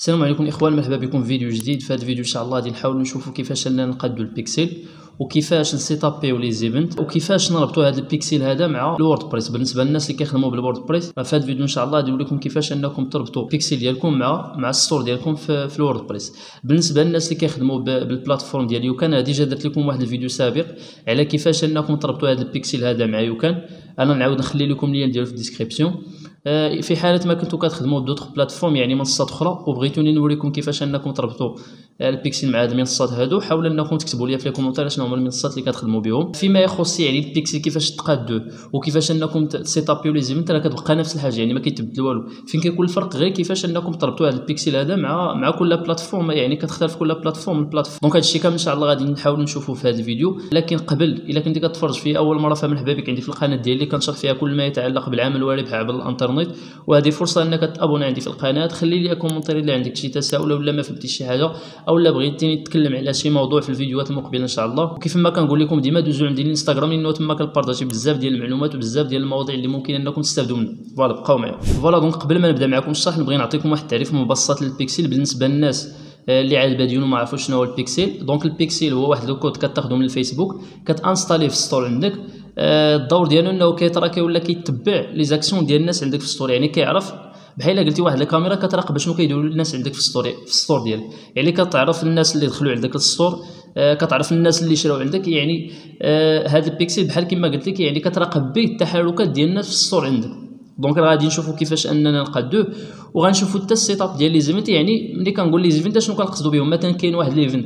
السلام عليكم اخوان، مرحبا بكم في فيديو جديد. في هذا الفيديو ان شاء الله غادي نحاولوا نشوفوا كيفاش اننا نقادوا البيكسل وكيفاش نسيتابيو لي زيفنت وكيفاش نربطوا هذا البيكسل هذا مع الووردبريس. بالنسبه للناس اللي كيخدموا بالووردبريس، في هذا الفيديو ان شاء الله غادي نقول لكم كيفاش انكم تربطوا البيكسل ديالكم مع الستور ديالكم في الووردبريس. بالنسبه للناس اللي كيخدموا بالبلاتفورم ديال يوكان، ديجا درت لكم واحد الفيديو سابق على كيفاش انكم تربطوا هذا البيكسل هذا مع يوكان. انا نعاود نخلي لكم اللين ديالو في الديسكريبسيون. في حاله ما كنتو كتخدموا بدوطخ بلاتفورم يعني منصات اخرى وبغيتوني نوريكم كيفاش انكم تربطوا البيكسل مع هاد المنصات هادو، حاولوا انكم تكتبوا لي في لي كومونتير شنو هما المنصات اللي كتخدموا بهم. فيما يخص يعني البيكسل كيفاش تقادوه وكيفاش انكم تسيتابيو لي زيفنت، راه كتبقى نفس الحاجه، يعني ما كيتبدل والو. فين كيكون الفرق غير كيفاش انكم تربطوا هذا البيكسل هذا مع كل بلاتفورم، يعني كتختلف كل بلاتفورم. دونك هادشي كامل ان شاء الله غادي نحاولوا نشوفوا في هذا الفيديو. لكن قبل، الا كنتي كتفرج فيا اول مره، فمرحبا بك عندي في القناه ديالي، كنشرح فيها كل ما يتعلق بالعمل والربح عبر الانترنت. وهذه فرصه انك تابوني عندي في القناه، خلي لي كومونتير الا عندك شي تساؤل ولا ما فهمتي شي حاجه او لا بغيتيني نتكلم على شي موضوع في الفيديوهات المقبله ان شاء الله. وكيف ما كنقول لكم ديما دوزوا عندي الانستغرام، لانه تما كنبارطاجي بزاف ديال المعلومات وبزاف ديال المواضيع اللي ممكن انكم تستافدوا منها. فوالا بقاو معايا. فوالا دونك قبل ما نبدا معكم الشرح، نبغي نعطيكم واحد التعريف مبسط للبيكسل بالنسبه للناس اللي عاد باديون وما عرفوش شنو هو البيكسل. دونك البيكسل هو واحد لو كود كتاخذو من الفيسبوك، كتانستاليه في الستور عندك. الدور ديالو انه كيتراكي ولا كيتبع لي زاكسيون ديال الناس عندك في الستور، يعني كيعرف بحال قلتي واحد الكاميرا كتراقب شنو كيديروا الناس عندك في الستور ديالك. يعني كتعرف الناس اللي دخلوا عندك للستور، كتعرف الناس اللي شراو عندك. يعني هذا البيكسل بحال كما قلت لك يعني كتراقب به التحركات ديال الناس في الستور عندك. دونك غادي نشوفوا كيفاش اننا نقادوه، وغنشوفوا حتى السيت اب ديال لي زيفنت. يعني ملي كنقول لي زيفنت شنو كنقصدوا بهم؟ مثلا كاين واحد ليفنت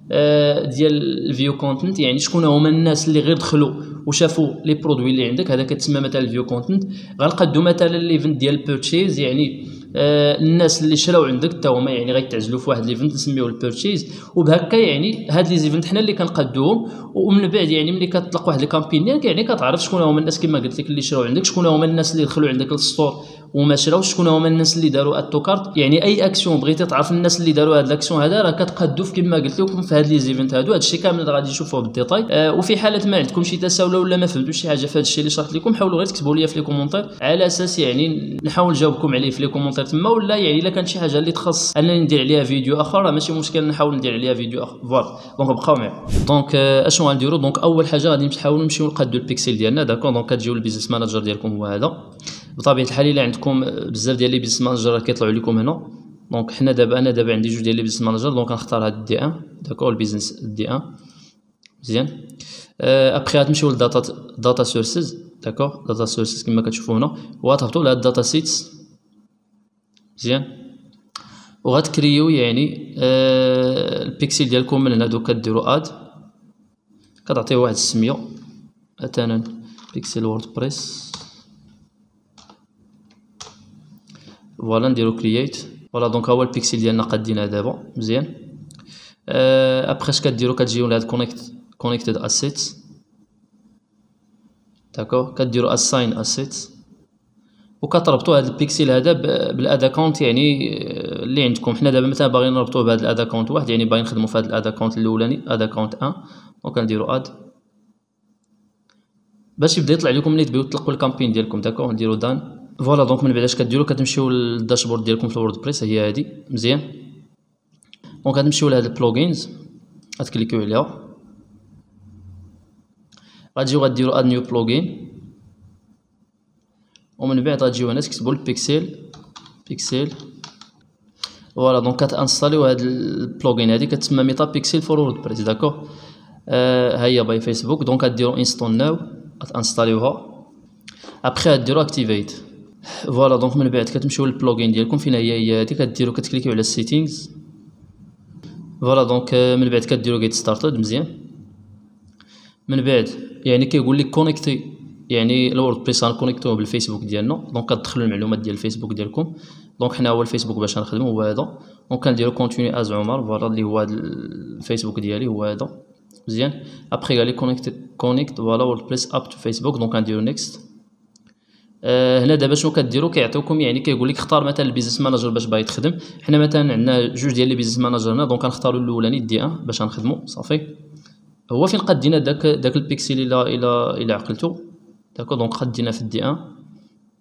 ديال الفيو كونتنت، يعني شكون هما الناس اللي غير دخلوا وشافوا لي برودوي اللي عندك، هذا كتسمى مثلا الفيو كونتنت. غنقادو مثلا ليفنت ديال البيرتشيز، يعني الناس اللي شراو عندك حتى هما يعني غيتعزلوا في واحد ليفنت نسميوه البيرتشيز. وبهكا يعني هاد لي زيفنت حنا اللي كنقادوهم. ومن بعد يعني ملي كتطلق واحد الكامبين ديالك، يعني كتعرف شكون هما الناس كما قلت لك اللي شراو عندك، شكون هما الناس اللي دخلوا عندك للستور وما شراوش، شكون هما الناس اللي داروا اتو كارت. يعني اي اكسيون بغيتي تعرف الناس اللي داروا هاد الاكسيون هذا، راه كتقادو كما قلت لكم في هاد لي زيفنت هادو. هادشي كامل غادي نشوفوه بالديتاي. وفي حاله ما عندكم شي تساؤل ولا ما فهمتوش شي حاجه في هادشي اللي شرحت لكم، حاولوا غير تكتبوا لي في لي كومونتير على اساس يعني نحاول نجاوبكم عليه في لي كومونتير تما. ولا يعني الا كان شي حاجه اللي تخص انني ندير عليها فيديو اخر، راه ماشي مشكل نحاول ندير عليها فيديو اخر. فوالا دونك بقاو معايا. دونك اشنو غنديروا؟ دونك اول حاجه غادي نحاولوا نمشيو نقادوا البيكسل ديالنا. داكور، دونك كتجيو للبيزنس مانجر ديالكم هو هذا. بطبيعه الحال الا عندكم بزاف ديال لي بيزنس مانجر كيطلعوا لكم هنا. دونك حنا انا دابا عندي جوج ديال لي بيزنس مانجر، دونك غنختار هذا دي 1. داكور، البيزنس دي 1 مزيان. ابخي غتمشيو للداتا سورسز. داكور، داتا سورسز كما كتشوفوا هنا، وغتهبطوا لهاد الداتا سيتس مزيان. وغتكريو يعني البيكسل ديالكم من هنا. دوك كديروا اد، كتعطيه واحد السميه مثلا بيكسل ووردبريس. فوالا نديرو كرييت. فوالا دونك ها هو البيكسل ديالنا قادينه دابا مزيان. ابخي اش كديرو؟ كتجيو لهاد كونيكتد اسيتس. داكور، كديرو اساين اسيتس وكتربطوا هذا البيكسل هذا بالادا كونت يعني اللي عندكم. حنا دابا مثلا باغيين نربطوه بهذا الادا كونت واحد، يعني باغيين نخدموا في هذا الادا كونت الاولاني ادا كونت 1. دونك كنديروا اد باش يبدا يطلع لكم ملي تبغيو تطلقوا الكامبين ديالكم. داكور، نديروا دان. فوالا دونك من بعد اش كديروا؟ كتمشيو للداشبورد ديالكم في الووردبريس، هي هذه مزيان. دونك غتمشيو لهاد البلوغينز، غتكليكيو عليها، غتجيو غديروا اد نيو بلوغين. ومن بعد غتجيو هنا تكتبوا البيكسل. فوالا دونك كتانستاليو هاد البلوغين هادي كتسمى ميتا بيكسل فور ووردبريس. داكور، ها هي باي فيسبوك. دونك غديروا انستول ناو، غتانستاليوها. ابخي غديروا اكتيفيت. فوالا دونك من بعد كتمشيو للبلوغين ديالكم فين هي هادي، كديروا كتكليكيو على السيتينغز. فوالا دونك من بعد كديروا جيت ستارتد مزيان. من بعد يعني كيقول لك كونيكتي، يعني الووردبريس غنكونيكتوه بالفيسبوك ديالنا. دونك كتدخلوا المعلومات ديال الفيسبوك ديالكم. دونك حنا هو الفيسبوك باش غنخدموا هو هذا. دونك كنديروا كونتيني از عمر. فوالا اللي هو هذا الفيسبوك ديالي هو هذا مزيان. ابخي قال لي كونيكت فوالا ووردبريس اب تو فيسبوك. دونك غنديروا نيكست. هنا دابا شنو كديروا؟ كيعطيوكم يعني كيقول لك اختار مثلا البيزنس مانجر باش باغي تخدم. حنا مثلا عندنا جوج ديال لي بيزنس مانجر هنا، دونك غنختاروا الاولاني دي 1 باش غنخدموا صافي. هو فين قدينا داك البيكسل الى عقلتو. داكو دونك خدينا في الدي 1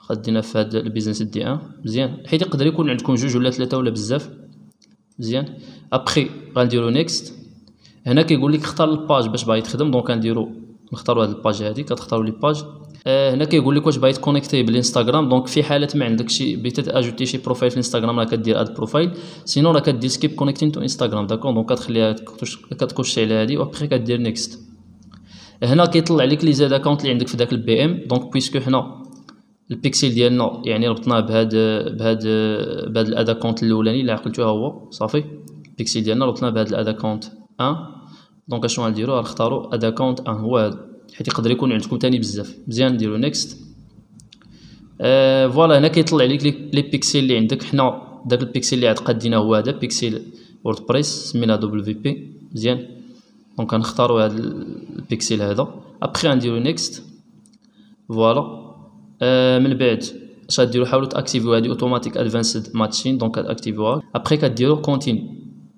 خدينا في هذا البيزنس دي ان مزيان، حيت يقدر يكون عندكم جوج ولا ثلاثه ولا بزاف مزيان. ابخي غنديرو نيكست. هنا كيقول لك اختار الباج باش باغي تخدم، دونك غنديرو نختاروا هذه الباج هذه، كتختاروا لي باج. هنا كيقول لك واش باغي تكونيكتي بالانستغرام، دونك في حاله ما عندك شي بغيتي تاجوتي شي بروفايل في الانستغرام راه كدير اد بروفايل، سينو راه كدير سكيب كونيكتين تو انستغرام داكور. دونك كتخليها كتكوشي على هذه وابخي كدير نيكست. هنا كيطلع لك لي زاد اكونت اللي عندك في داك البي ام، دونك بويسكو حنا البيكسيل ديالنا يعني ربطناه بهاد الاد اكونت الاولاني اللي عقلتوها هو صافي. البيكسيل ديالنا ربطناه بهاد الاد اكونت 1، دونك اشنو غنديرو غنختاروا اد اكونت 1 هو هذا، حيت يقدر يكون عندكم ثاني بزاف مزيان. نديرو نيكست. فوالا هنا كيطلع لك لي بيكسيل اللي عندك. حنا داك البيكسيل اللي عاد قاديناه هو هذا بيكسيل ووردبريس سمينا دبليو بي مزيان. دونك غنختاروا هذا البيكسيل هذا، ابخي غنديرو نيكست. فوالا من بعد اش غديروا حاولوا تاكتيفيو هذه اوتوماتيك ادفانسد ماتشين، دونك اكتيفيوها ابخي كديروا كونتيني.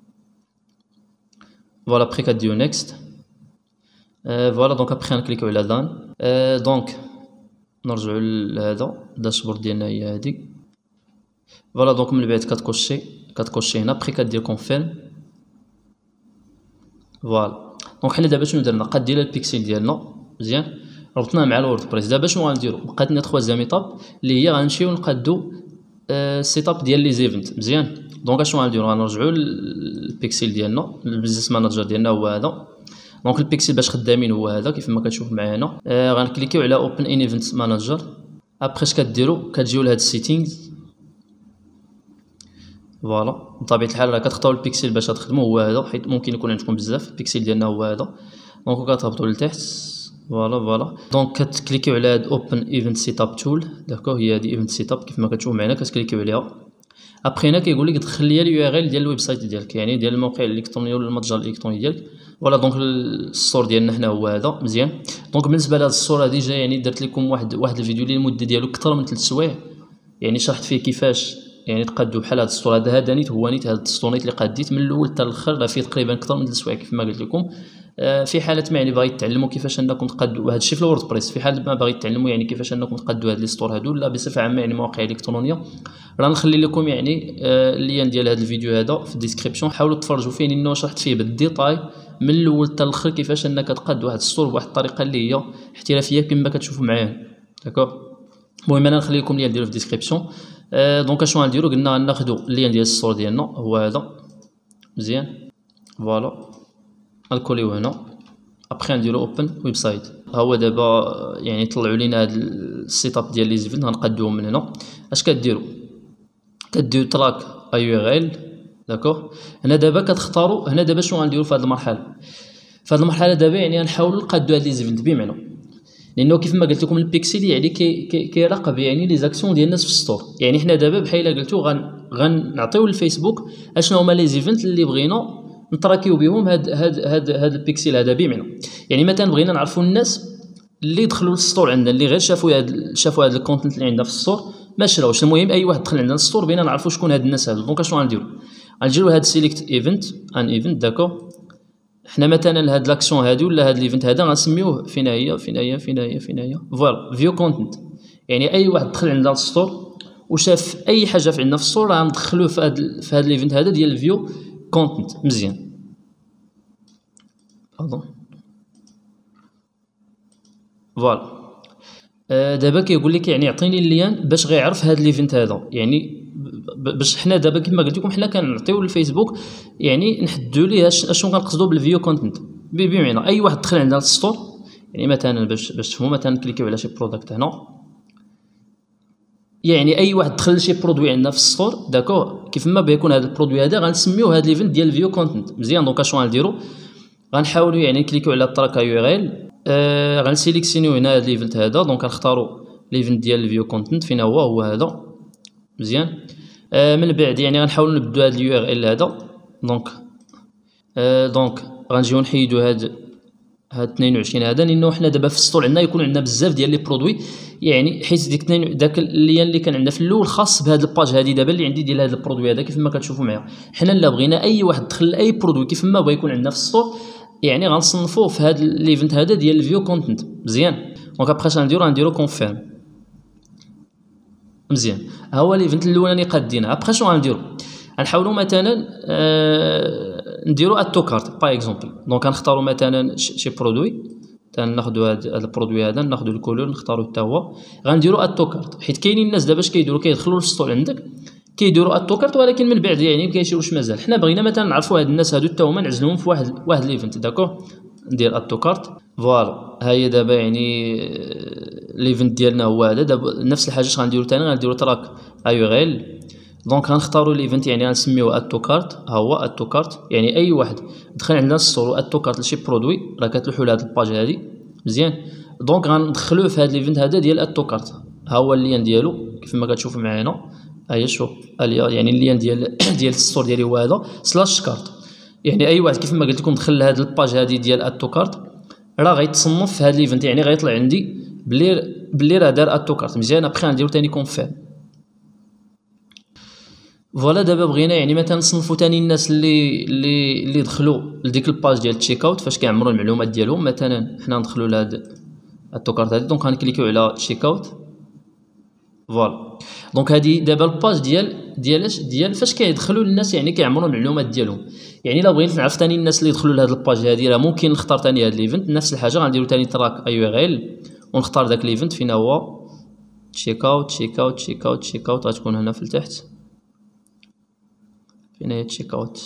فوالا ابخي كديروا نيكست. فوالا دونك ابخي نكليكيو على دان. دونك نرجعوا لهذا الداشبورد ديالنا هي هذه. فوالا دونك من بعد كتكوشي هنا ابخي كدير كونفيرم. فوالا دونك حنا دابا شنو درنا، قادينا البيكسيل ديالنا مزيان ربطناه مع الوردبريس. دابا شنو غنديرو، بقات لنا 3 ايطاب اللي هي غنمشيو نقادو السيتاب ديال لي زيفنت مزيان. دونك اشنو غنديرو، غنرجعو للبيكسيل ديالنا، البيزنس مانجر ديالنا هو هذا. دونك البيكسيل باش خدامين هو هذا كيف ما كتشوف معايا هنا. غنكليكيو على اوبن ان ايفنت مانجر. ابخي اش كديروا كتجيو لهاد السيتينغز. فوالا بطبيعه الحال راه كتختاروا البيكسيل باش تخدموا هو هذا، حيت ممكن يكون عندكم بزاف. البيكسيل ديالنا هو هذا، دونك كتهبطوا لتحت. فوالا دونك كتكليكيو على هاد اوبن ايفنت سيتاب تول داكوغ، هي هادي ايفنت سيتاب كيف ما كتشوف معنا كتكليكيو عليها. ابخي هنا كيقول لك دخل لي اليو ار ال ديال الويب سايت ديالك، يعني ديال الموقع الالكتروني ولا المتجر الالكتروني ديالك. فوالا دونك السور ديالنا هنا هو هذا مزيان. دونك بالنسبه لهاد الصوره هادي جا يعني درت لكم واحد الفيديو اللي المده ديالو اكثر من 3 سوايع، يعني شرحت فيه كيفاش يعني تقادو بحال هاد السطور. هذا نيت هو نيت هاد السطور اللي قاديت من الاول حتى الاخر، راه فيه تقريبا اكثر من 3 سوايع كيف ما قلت لكم. في حاله ما يعني باغي تعلموا كيفاش انكم تقادوا هذا الشيء في الوردبريس، في حال ما باغي تعلموا يعني كيفاش انكم تقادوا هاد لي سطور هادو لا بصفه عامه يعني مواقع الكترونيه، راه نخلي لكم يعني اللين ديال هذا الفيديو هذا في الديسكريبشن. حاولوا تفرجوا فيه لانه شرحت فيه بالديتاي من الاول حتى الاخر كيفاش انك تقاد واحد السطور بواحد الطريقه اللي هي احترافيه كما كتشوفوا معايا داكوغ. المهم انا نخلي لكم اللين ديالو في الديسكريبشن. دونك اشنو غنديرو، قلنا غناخذوا اللين ديال السطور ديالنا هو هذا مزيان. فوالا غنكوليو هنا ابخي نديرو اوبن ويب سايت. ها هو دابا يعني طلعوا لينا هاد السيت اب ديال لي زيفنت غنقادوهم من هنا. اش كديروا تراك اي ار ال داكوغ. هنا دابا كتختاروا، هنا دابا شنو غنديروا في هذه المرحله. في هذه المرحله دابا يعني غنحاولوا نقادوا هاد لي زيفنت بمعنى، لانه كيف ما قلت لكم البيكسيل يعني كيراقب يعني لي زاكسيون ديال الناس في السطور. يعني حنا دابا بحال قلتوا غنعطيو للفيسبوك اشنو هما لي زيفنت اللي بغينا نتراكيو بهم هاد البيكسيل هذا بمعنى. يعني مثلا بغينا نعرفوا الناس اللي دخلوا للسطور عندنا اللي غير شافوا هاد الكونتنت اللي عندنا في السطور ما شراوش. المهم اي واحد دخل عندنا للسطور بغينا نعرفوا شكون هاد الناس هادو. دونك اشنو غنديروا، غنجيو لهاد سيليكت ايفنت ان ايفنت داكوغ. حنا مثلا هاد لاكسيون هادي ولا هاد ليفنت هذا غنسميوه فين هي فوالا فيو كونتنت. يعني اي واحد دخل عندنا للسطور وشاف اي حاجه في عندنا في السطور غندخلوه في هاد ليفنت هذا ديال الفيو كونتنت مزيان. فوالا دابا كيقول لك يعني عطيني اللين باش غيعرف هاد ليفنت هذا. يعني باش حنا دابا كما قلت لكم حنا كنعطيو للفيسبوك يعني نحددوا ليه اشنو كنقصدوا بالفيديو كونتنت. بمعنى اي واحد دخل عندنا للسطور، يعني مثلا باش تفهموا مثلا كليكيو على شي برودكت هنا، يعني اي واحد دخل شي برودوي عندنا في السطور داكور كيف ما بيكون هذا البرودوي هذا غنسميوه هذا ليفنت ديال الفيديو كونتنت مزيان. دونك اشنو غنديروا، غنحاولوا يعني نكليكيو على التراك يو ار ال. غنسيليكسيونيو هنا هذا ليفنت هذا. دونك غنختاروا ليفنت ديال الفيديو كونتنت فين هو هذا مزيان. من بعد يعني غنحاولوا نبدلوا هذا اليو ار ال هذا. دونك غنجيو نحيدوا هاد 22 هذا، لانه حنا دابا في السطور عندنا يكون عندنا بزاف ديال لي برودوي، يعني حيت داك اللين اللي كان عندنا في الاول خاص بهذا الباج هذه دابا اللي عندي ديال هذا البرودوي هذا كيف ما كتشوفوا معايا. حنا لا بغينا اي واحد دخل اي برودوي كيف ما بغى يكون عندنا في السطور يعني غنصنفوه في هذا ليفنت هذا ديال الفيو كونتنت مزيان. دونك ابخي غنديرو كونفيرم. مزيان. ها هو ليفنت الاولاني قادينه. ابخي شنو غنديرو؟ غنحاولوا مثلا نديرو اتو كارت باغ اكزومبل. دونك غنختاروا مثلا شي برودوي، تناخذوا هذا البرودوي هذا، ناخذوا الكولور نختاروا حتى هو، غنديرو اتو كارت. حيت كاينين الناس دابا اش كيديروا، كيدخلوا للسطور عندك كيديروا اتو كارت، ولكن من بعد يعني ما كيمشيوش مازال. حنا بغينا مثلا نعرفوا هاد الناس هادو حتى هما نعزلوهم في واحد ليفنت. داكور، ندير اتو كارت. فوالا ها هي دابا يعني ليفنت ديالنا هو هذا. دابا نفس الحاجه اش غنديرو ثاني، غنديرو تراك ايوغيل. دونك غنختاروا ليفنت يعني غنسميوه اتو كارت. ها هو اتو كارت، يعني اي واحد دخل عندنا السطور اتو كارت لشي برودوي راه كتلوحوا لهاد الباج هادي مزيان. دونك غندخلوه في هاد ليفنت هذا ديال اتو كارت. ها هو اللين ديالو كيف ما كتشوفوا معانا. ها هي شوف يعني اللين ديال السطور ديالي هو هذا سلاش كارت. يعني اي واحد كيف ما قلت لكم دخل لهاد الباج هادي ديال اتو كارت راه غيتصنف في هاد ليفنت، يعني غيطلع عندي بلي راه دار اتو كارت مزيان. ابخي غنديرو ثاني كونفيرم. فوالا دابا بغينا يعني مثلا نصنفوا ثاني الناس اللي دخلوا لديك الباج ديال تشيك اوت فاش كيعمروا المعلومات ديالهم. مثلا حنا ندخلوا لهاد التوكارت هادي، دونك غنكليكيو على تشيك اوت. فوالا دونك هادي دابا الباج ديال فاش كيدخلوا الناس يعني كيعمروا المعلومات ديالهم. يعني الا بغيت نعرف ثاني الناس اللي دخلوا لهاد الباج هادي راه ممكن نختار ثاني هاد ليفنت. نفس الحاجه غنديروا ثاني تراك اي ار ال ونختار داك ليفنت فين هو تشيك اوت تشيك اوت تشيك اوت تشيك اوت. غتكون هنا في التحت فين هي تشيك اوت.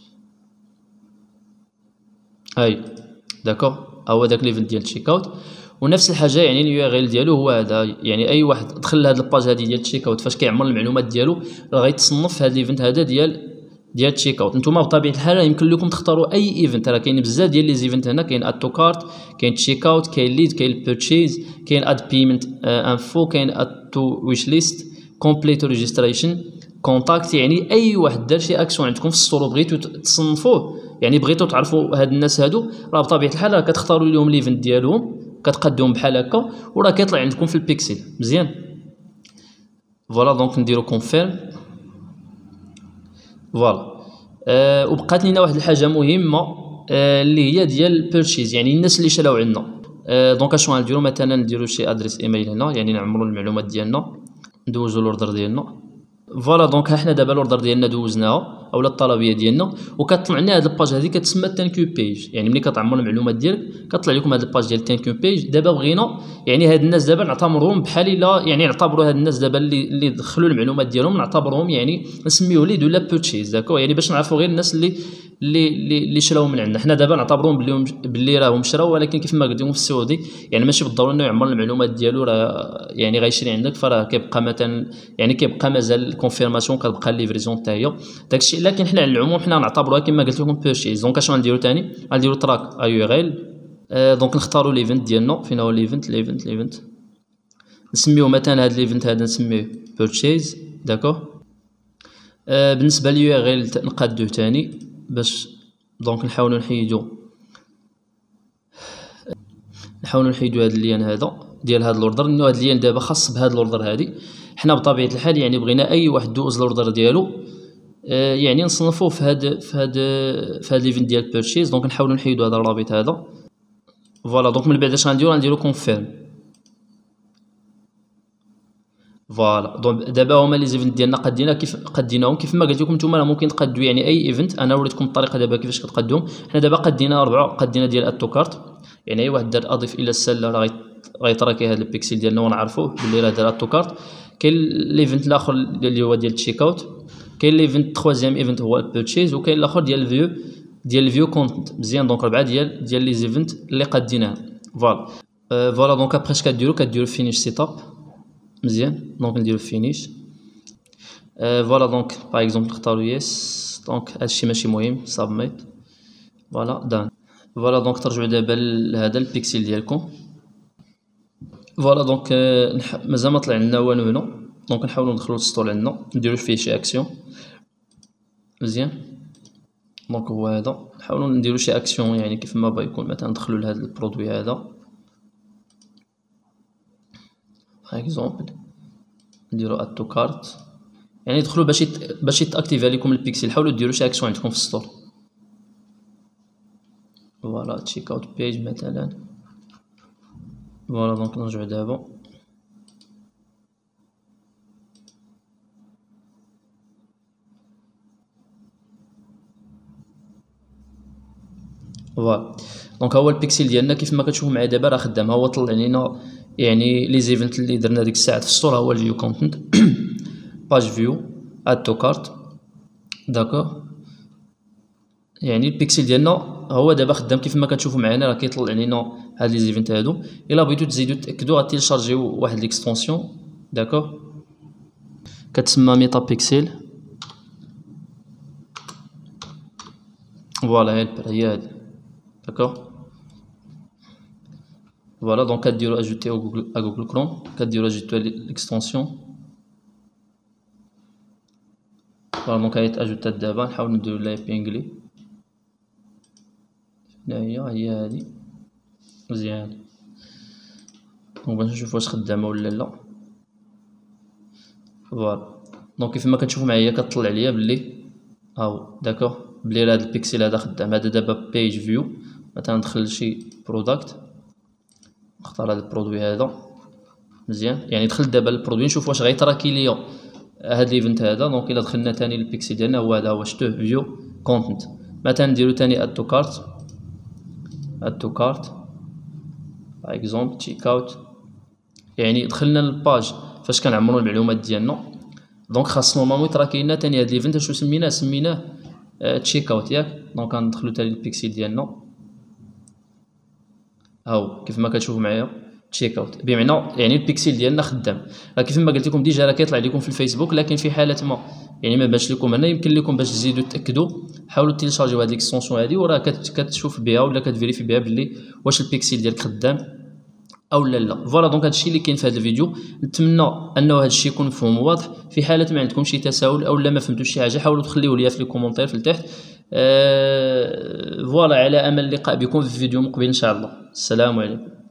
هاي داكوغ هو داك ليفنت ديال تشيك اوت. ونفس الحاجه يعني اليو ار ال ديالو هو هذا. يعني اي واحد دخل لهاد الباج هادي ديال تشيك اوت فاش كيعمر المعلومات ديالو راه غيتصنف في هاد ليفنت هذا ديال تشيك اوت. نتوما بطبيعه الحال يمكن لكم تختاروا اي ايفنت، راه كاين بزاف ديال لي زيفنت هنا. كاين اد تو كارت، كاين تشيك اوت، كاين ليد، كاين بيرتشيز، كاين اد بيمنت انفو، كاين اد تو ويش ليست، كومبليت ريجستريشن، كونتاكت. يعني اي واحد دار شي اكسيون عندكم في السطور بغيتو تصنفوه، يعني بغيتو تعرفوا هاد الناس هادو، راه بطبيعه الحال راه كتختاروا لهم ليفنت ديالهم كتقادوهم بحال هكا وراه كيطلع عندكم في البيكسل مزيان. فوالا دونك نديرو كونفيرم. فوالا وبقات لينا واحد الحاجه مهمه اللي هي ديال بيرشيز، يعني الناس اللي شراو عندنا. دونك اشنو غنديرو؟ مثلا نديرو شي ادريس ايميل هنا، يعني نعمروا المعلومات ديالنا، ندوزو الاوردر ديالنا. فوالا دونك ها حنا دابا الاوردر ديالنا دوزناها اولا الطلبيه ديالنا، وكتطلع لنا هاد الباج هذه كتسمى ثانك بيج. يعني ملي كتعمر المعلومات ديالك كطلع لكم هاد الباج ديال ثانك بيج. دابا بغينا يعني هاد الناس دابا نعتبرهم بحال الا يعني نعتبروا هاد الناس دابا اللي دخلوا المعلومات ديالهم نعتبرهم يعني نسميوه ليد ولا بيرتشيز. داكو يعني باش نعرفوا غير الناس اللي شراو من عندنا. حنا دابا نعتبروهم باللي راهم شراو، ولكن كيف ما قلت لكم في السعودي يعني ماشي بالضروره انه يعمر المعلومات ديالو راه يعني غيشري عندك، فراه كيبقى مثلا يعني كيبقى مازال الكونفيرماسيون كتبقى ليفريزون حتى هي داكشي. لكن حنا على العموم حنا نعتبروها كما قلت لكم بيرشيز. دونك اش غنديرو ثاني؟ غنديرو تراك اي ار ال. دونك نختاروا ليفنت ديالنا فين هو ليفنت نسميوه مثلا هذا ليفنت هذا نسميه بيرشيز. داكو بالنسبه لليو ار ال نقادوه ثاني باش دونك نحاولوا نحيدو هذا اللين هذا ديال هذا الاوردر، لانه هذا اللين دابا خاص بهذا الاوردر هذه. حنا بطبيعه الحال يعني بغينا اي واحد دوز الاوردر ديالو يعني نصنفوه في هذا ليفنت ديال بيرشيز. دونك نحاولوا نحيدو هذا الرابط هذا. فوالا دونك من بعد اش غنديرو كونفيرم. فوالا دونك دابا هما لي زيفنت ديالنا قديناهم كيف ما قلت لكم. نتوما راه ممكن تقادوا يعني اي ايفنت. انا وريتكم الطريقه دابا كيفاش كتقادوهم. حنا دابا قدينا 4 قدينا ديال اتو كارت، يعني اي واحد دار اضيف الى السله راه غيتراكي هذا البيكسل ديالنا ونعرفوه باللي راه دار اتو كارت. كاين ليفنت الاخر اللي هو ديال تشيك اوت، كاين ليفنت خوازيام ايفنت هو البيرتشيز، وكاين الاخر ديال الفيو كونت مزيان. دونك 4 ديال لي زيفنت اللي قاديناه. فوالا دونك ابخي اش كديرو فينيش سيت اب مزيان. دونك نديرو فينيش. فوالا دونك باغ اكزومبل نختارو يس. دونك هادشي ماشي مهم سابميت. فوالا دان. فوالا دونك ترجعوا دابا لهذا البيكسل ديالكم. فوالا دونك مازال ما طلع لنا والو هنا. دونك نحاولوا ندخلوا للسطور عندنا نديرو فيه شي اكسيون مزيان. دونك هو هذا نحاولوا نديرو شي اكسيون يعني كيف ما بغا يكون. مثلا ندخلوا لهذا البرودوي هذا باغ اكزومبل نديرو اد تو كارت، يعني دخلوا باش يتاكتيفي لكم البيكسل. حاولوا ديروا شي اكسيون عندكم في السطور. فوالا تشيك اوت بيج مثلا. فوالا دونك نرجعوا دابا. فوالا. دونك هو البيكسل ديالنا كيف ما كتشوفوا معايا دابا راه خدام. هو طلع لينا يعني لي زيفنت اللي درنا ديك الساعه في السطور. هو الفيو كونتنت باج فيو اد تو كارت داكور. يعني البيكسل ديالنا هو دابا خدام كيف ما كتشوفوا معانا، راه كيطلع لينا هاد لي زيفنت هادو. الا بغيتو تزيدو تاكدوا غتيلشارجيو واحد ليكستونسيون داكور كتسمى ميتا بيكسل. فوالا هي هادي داكور. فوالا دونك كديرو اجوتي او جوجل كروم، كديرو اجوتي ليكستونسيون. فوالا دونك هي تاجوتات دابا. نحاول نديرو لايف بينغلي. هي هادي مزيان. دونك باش نشوف واش خدامه ولا لا. فوالا دونك كيف ما كتشوفوا معايا كطلع ليا بلي هاو داكوغ بلي هاد البيكسل هذا خدام. هذا دابا بيج فيو. مثلا ندخل شي برودكت، نختار هذا البرودوي هذا مزيان. يعني دخلت دابا البرودوي نشوف واش غيتراكي ليا هاد ليفنت هذا. دونك الا دخلنا ثاني للبيكسل ديالنا هو هذا، هو شتوه فيو كونتنت. مثلا نديرو ثاني اد تو كارت، اد تو كارت باغ اكزومبل تشيك اوت. يعني دخلنا للباج فاش كنعمرو المعلومات ديالنا. دونك خاص نورمالمون يتراكي لنا ثاني هاد ليفنت. شنو سميناه تشيك اوت ياك. دونك غندخلو ثاني للبيكسل ديالنا هاو كيف ما كتشوفوا معايا تشيك اوت. بمعنى يعني البيكسل ديالنا خدام. راه كيف ما قلت لكم ديجا راه كيطلع لكم في الفيسبوك، لكن في حاله ما يعني ما بانش لكم هنا، يمكن لكم باش تزيدوا تاكدوا حاولوا تيلشارجيو هاد ليكستونسيون هادي، وراه كتشوف بها ولا كتفيريفي بها باللي واش البيكسل ديالك خدام او لا. فوالا دونك هادشي اللي كاين في هذا الفيديو. نتمنى انه هادشي يكون مفهوم واضح. في حاله ما عندكم شي تساؤل او لا ما فهمتوش شي حاجه حاولوا تخليوه ليا في لي كومونتير في التحت. فوالا على امل اللقاء بكم في فيديو مقبل ان شاء الله. السلام عليكم.